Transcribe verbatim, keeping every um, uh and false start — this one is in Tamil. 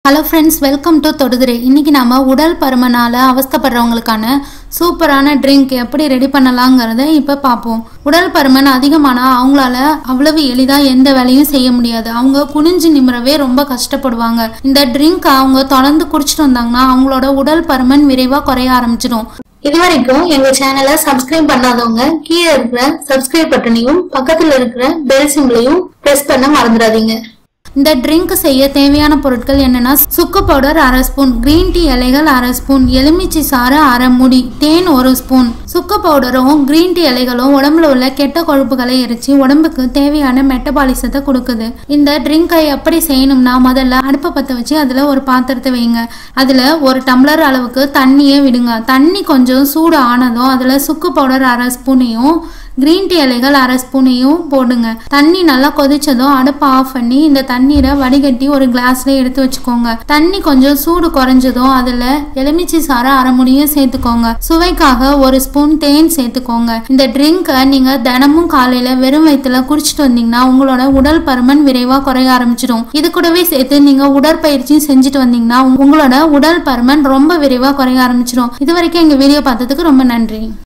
ஹலோ ஃப்ரெண்ட்ஸ், வெல்கம் டு தொடுதுரை. இன்றைக்கி நம்ம உடல் பருமனால் அவஸ்தைப்படுறவங்களுக்கான சூப்பரான ட்ரிங்க் எப்படி ரெடி பண்ணலாங்கிறத இப்போ பார்ப்போம். உடல் பருமன் அதிகமானால் அவங்களால அவ்வளவு எளிதாக எந்த வேலையும் செய்ய முடியாது. அவங்க குனிஞ்சு நிமிரவே ரொம்ப கஷ்டப்படுவாங்க. இந்த ட்ரிங்க் அவங்க தொடர்ந்து குடிச்சிட்டு வந்தாங்கன்னா அவங்களோட உடல் பருமன் விரைவாக குறைய ஆரம்பிச்சிடும். இது வரைக்கும் எங்க சேனலை சப்ஸ்கிரைப் பண்ணாதவங்க கீழே இருக்கிற சப்ஸ்கிரைப் பட்டனையும் பக்கத்துல இருக்கிற பெல் சிம்பிளையும் பிரஸ் பண்ண மறந்துடாதீங்க. இந்த ட்ரிங்க் செய்ய தேவையான பொருட்கள் என்னன்னா, சுக்கு பவுடர் அரை ஸ்பூன், கிரீன் டீ இலைகள் அரை ஸ்பூன், எலுமிச்சை சாறு அரை மூடி, தேன் ஒரு ஸ்பூன். சுக்கு பவுடரும் கிரீன் டீ இலைகளும் உடம்புல உள்ள கெட்ட கொழுப்புகளை எரிச்சு உடம்புக்கு தேவையான மெட்டபாலிசத்தை கொடுக்குது. இந்த ட்ரிங்கை எப்படி செய்யணும்னா, முதல்ல அடுப்பை பற்ற வச்சு அதுல ஒரு பாத்திரத்தை வைங்க. அதுல ஒரு டம்ளர் அளவுக்கு தண்ணியே விடுங்க. தண்ணி கொஞ்சம் சூடு ஆனதும் அதுல சுக்கு பவுடர் அரை ஸ்பூனையும் கிரீன் டீ இலைகள் அரை ஸ்பூனையும் போடுங்க. தண்ணி நல்லா கொதிச்சதும் அடுப்பை ஆஃப் பண்ணி இந்த தண்ணீரை வடிகட்டி ஒரு கிளாஸ்ல எடுத்து வச்சுக்கோங்க. தண்ணி கொஞ்சம் சூடு குறைஞ்சதும் அதுல எலுமிச்சை சாறு அரை முடியும் சேர்த்துக்கோங்க. சுவைக்காக ஒரு ஸ்பூன் தேன் சேர்த்துக்கோங்க. இந்த ட்ரிங்கை நீங்க தினமும் காலையில வெறும் வயிற்றுல குடிச்சிட்டு வந்தீங்கன்னா உங்களோட உடல் பருமன் விரைவா குறைய ஆரம்பிச்சிடும். இது கூடவே சேர்த்து நீங்க உடற்பயிற்சி செஞ்சுட்டு வந்தீங்கன்னா உங்களோட உடல் பருமன் ரொம்ப விரைவா குறைய ஆரம்பிச்சிடும். இது வரைக்கும் எங்க வீடியோ பார்த்ததுக்கு ரொம்ப நன்றி.